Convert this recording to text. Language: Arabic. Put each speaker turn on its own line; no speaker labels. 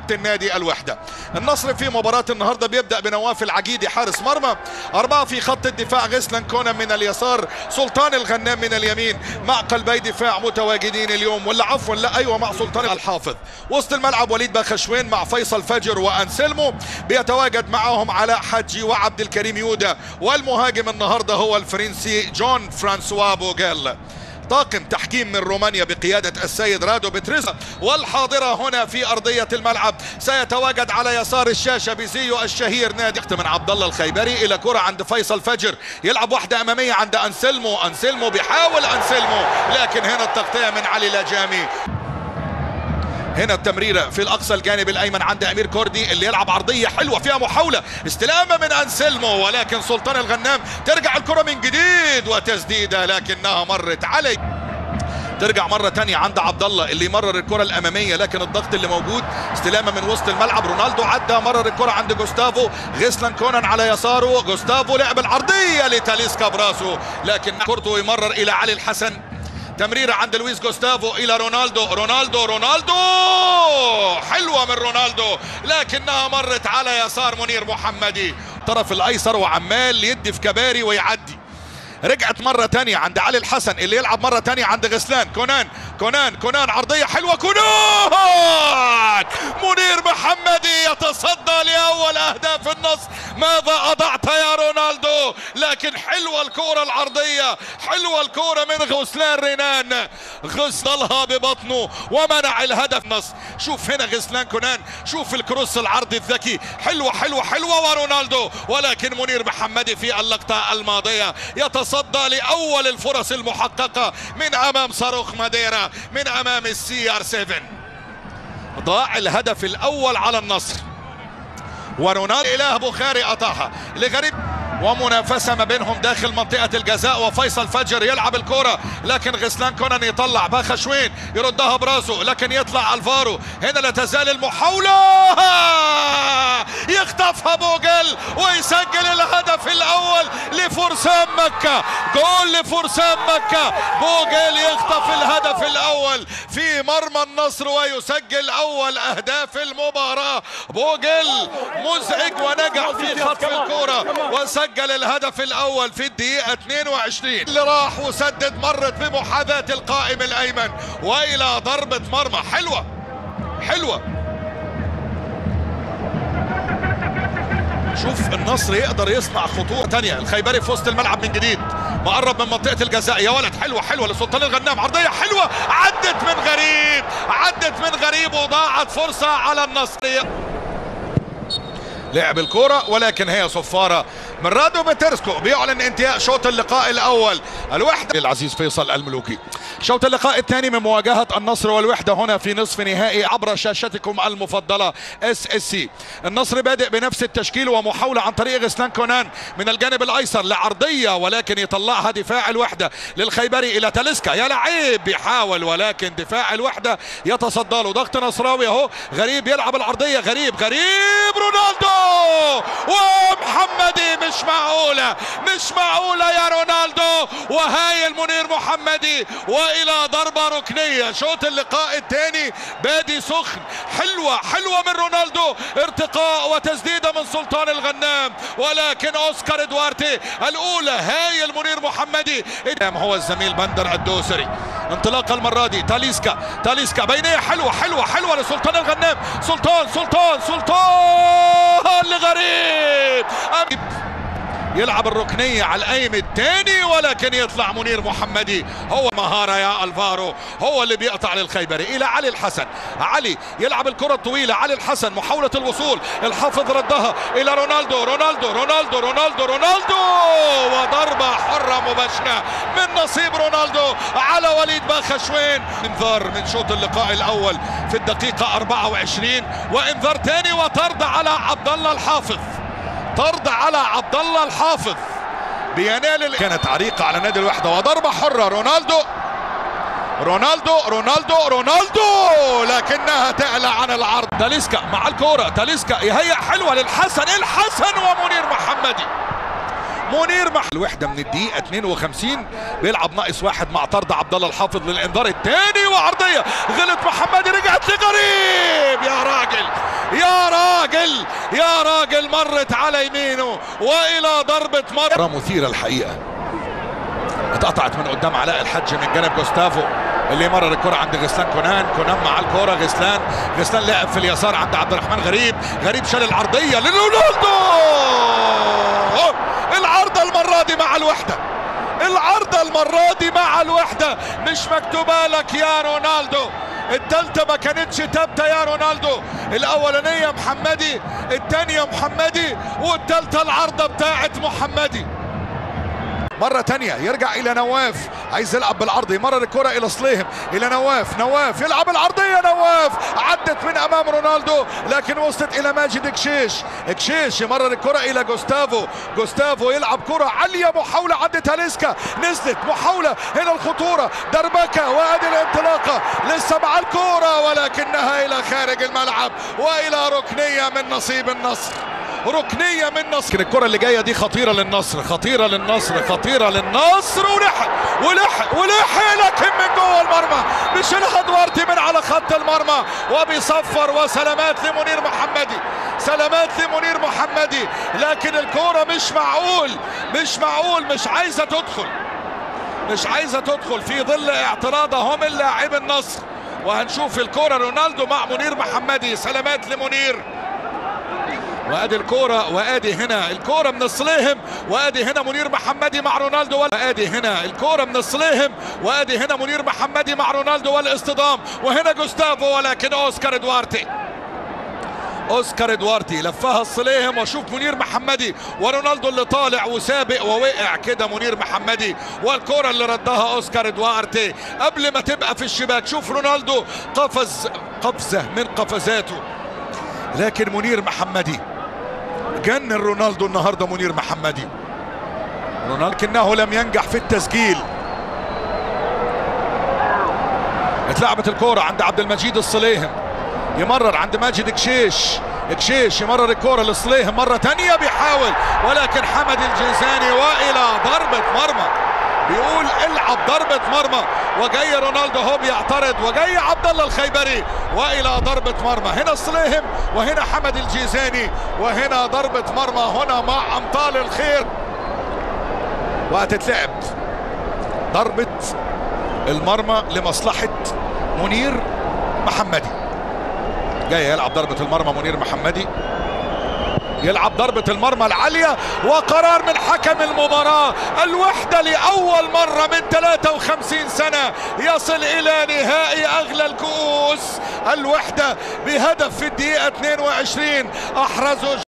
كابتن نادي الوحدة. النصر في مباراة النهاردة بيبدأ بنواف العجيدي حارس مرمى، 4 في خط الدفاع، غسلان كونان من اليسار، سلطان الغنام من اليمين، مع قلبي دفاع متواجدين اليوم، ولا عفوا لا ايوه مع سلطان الحافظ. وسط الملعب وليد باخشوين مع فيصل فجر وانسلمو، بيتواجد معهم علاء حجي وعبد الكريم يودا، والمهاجم النهارده هو الفرنسي جون فرانسوا بوغيل. طاقم تحكيم من رومانيا بقيادة السيد رادو بتريسا، والحاضرة هنا في أرضية الملعب سيتواجد على يسار الشاشة بزيو الشهير نادي من عبد الله الخيبري إلى كرة عند فيصل فجر، يلعب واحدة أمامية عند أنسلمو بيحاول أنسلمو، لكن هنا التغطية من علي لاجامي. هنا التمريرة في الأقصى الجانب الأيمن عند أمير كردي اللي يلعب عرضية حلوة فيها محاولة استلامة من أنسلمو، ولكن سلطان الغنام ترجع الكرة من جديد وتسديدة لكنها مرت علي. ترجع مرة تانية عند عبد الله اللي يمرر الكرة الأمامية، لكن الضغط اللي موجود، استلامة من وسط الملعب، رونالدو عدى مرر الكرة عند جوستافو، غسلان كونان على يساره، جوستافو لعب العرضية لتاليسكا براسه، لكن كورتو يمرر إلى علي الحسن. تمريرة عند لويس جوستافو إلى رونالدو حلوة من رونالدو، لكنها مرت على يسار منير محمدي الطرف الأيسر، وعمال يدي في كباري ويعدي. رجعت مرة تانية عند علي الحسن اللي يلعب مرة تانية عند غسلان كونان عرضية حلوة، كونان منير محمدي يتصدى لأول أهداف النصر. ماذا أضعت يا رونالدو؟ لكن حلوة الكرة العرضية، حلوة الكرة من غسلان رينان، غسلها ببطنه ومنع الهدف النصر. شوف هنا غسلان كونان، شوف الكروس العرضي الذكي، حلوة ورونالدو، ولكن منير محمدي في اللقطة الماضية يتصدى لأول الفرص المحققة من أمام صاروخ ماديرا، من أمام الCR7. ضاع الهدف الأول على النصر، ورونالدو إله بخاري قطعها لغريب، ومنافسة ما بينهم داخل منطقة الجزاء، وفيصل فجر يلعب الكرة، لكن غسلان كونان يطلع، باخشوين يردها براسه، لكن يطلع الفارو. هنا لا تزال المحاولة، يخطفها بوغيل ويسجل الهدف الأول لفرسان مكة. جول لفرسان مكة، بوغيل يخطف الهدف الأول في مرمى النصر ويسجل أول أهداف المباراة. بوغيل مزعج ونجح في خطف الكرة وسجل الهدف الأول في الدقيقة 22. اللي راح وسدد، مرت بمحاذاة القائم الأيمن وإلى ضربة مرمى حلوة. شوف النصر يقدر يصنع خطوة تانية. الخيبري في وسط الملعب من جديد، مقرب من منطقة الجزاء، يا ولد حلوة لسلطان الغنام، عرضية حلوة عدت من غريب وضاعت فرصة على النصر. لعب الكرة ولكن هي صفارة من رادو بترسكو، بيعلن انتهاء شوط اللقاء الأول. الوحدة العزيز فيصل الملوكي. شوط اللقاء الثاني من مواجهة النصر والوحدة هنا في نصف نهائي عبر شاشتكم المفضلة SSC. النصر بادئ بنفس التشكيل ومحاولة عن طريق غسلان كونان من الجانب الأيسر لعرضية، ولكن يطلعها دفاع الوحدة للخيبري إلى تاليسكا، يا لعيب بيحاول، ولكن دفاع الوحدة يتصدى له. ضغط نصراوي اهو، غريب يلعب العرضية، غريب رونالدو ومحمدي، مش معقولة يا رونالدو، وهايل منير محمدي، وإلى ضربة ركنية. شوط اللقاء الثاني بادي سخن، حلوة من رونالدو، ارتقاء وتسديدة من سلطان الغنام، ولكن أوسكار إدوارتي الأولى. هايل منير محمدي، هو الزميل بندر الدوسري. انطلاقة المرة دي، تاليسكا بينية حلوة لسلطان الغنام، سلطان لغريب، يلعب الركنية على القايم الثاني، ولكن يطلع منير محمدي. هو مهارة يا الفارو، هو اللي بيقطع للخيبري إلى علي الحسن. علي يلعب الكرة الطويلة، علي الحسن محاولة الوصول، الحافظ ردها إلى رونالدو، وضربة حرة مباشرة من نصيب رونالدو على وليد باخشوين. انذار من شوط اللقاء الأول في الدقيقة 24، وانذار ثاني وطرد على عبد الله الحافظ. بينال كانت عريقة على نادي الوحدة، وضربة حرة رونالدو لكنها تعلى عن العرض. تاليسكا مع الكرة، يهيئ حلوة للحسن، ومنير محمدي. الوحدة من الدقيقة 52 بيلعب ناقص 1 مع طرد عبد الله الحافظ للانذار الثاني، وعرضيه غلط محمدي، رجعت لغريب. يا راجل يا راجل يا راجل، مرت على يمينه والى ضربه مرمى مثيره الحقيقه. اتقطعت من قدام علاء الحج من جانب جوستافو اللي مرر الكرة عند غسلان كونان. كونان مع الكرة، غسلان لعب في اليسار عند عبد الرحمن غريب شال العرضية لرونالدو. العرضة المرة دي مع الوحدة، العرضة المرة دي مع الوحدة، مش مكتوبة لك يا رونالدو. التالتة ما كانتش تابتة يا رونالدو، الأولانية محمدي، التانية محمدي، والتالتة العرضة بتاعت محمدي. مرة تانية يرجع إلى نواف، عايز يلعب بالعرض، يمرر الكرة إلى صليهم، إلى نواف يلعب العرضية، نواف عدت من أمام رونالدو لكن وصلت إلى ماجد كشيش يمرر الكرة إلى جوستافو يلعب كرة عالية، محاولة عند تاليسكا، نزلت محاولة، هنا الخطورة، دربكة وادي الانطلاقة، لسه مع الكرة ولكنها إلى خارج الملعب وإلى ركنية من نصيب النصر. ركنيه من نصر. الكره اللي جايه دي خطيره للنصر، ولحق لكن من جوه المرمى، بيشيلها دوارتي من على خط المرمى وبيصفر. وسلامات لمنير محمدي، لكن الكره مش معقول مش عايزه تدخل في ظل اعتراضهم من لاعب النصر. وهنشوف الكره رونالدو مع منير محمدي. سلامات لمنير، وادي الكرة، وادي هنا الكرة من الصليهم، وادي هنا منير محمدي مع رونالدو، وادي هنا الكرة من الصليهم، وادي هنا منير محمدي مع رونالدو والاصطدام، وهنا جوستافو ولكن اوسكار ادوارتي لفها الصليهم. وشوف منير محمدي ورونالدو اللي طالع وسابق ووقع كده منير محمدي، والكرة اللي ردها اوسكار ادوارتي قبل ما تبقى في الشباك. شوف رونالدو قفزة من قفزاته، لكن منير محمدي جنن رونالدو النهارده. منير محمدي لكنه لم ينجح في التسجيل. اتلعبت الكرة عند عبد المجيد الصليهم، يمرر عند ماجد كشيش يمرر الكرة لصليهم مرة تانية، بيحاول ولكن حمد الجيزاني والى ضربة مرمى. بيقول العب ضربة مرمى، وجاي رونالدو هو بيعترض، وجاي عبد الله الخيبري والى ضربة مرمى. هنا الصليهم وهنا حمد الجيزاني وهنا ضربة مرمى، هنا مع امطال الخير. وهتتلعب ضربة المرمى لمصلحة منير محمدي. جاي يلعب ضربة المرمى منير محمدي، يلعب ضربة المرمى العالية، وقرار من حكم المباراة. الوحدة لأول مرة من 53 سنة يصل إلى نهائي أغلى الكؤوس. الوحدة بهدف في الدقيقة 22 أحرزه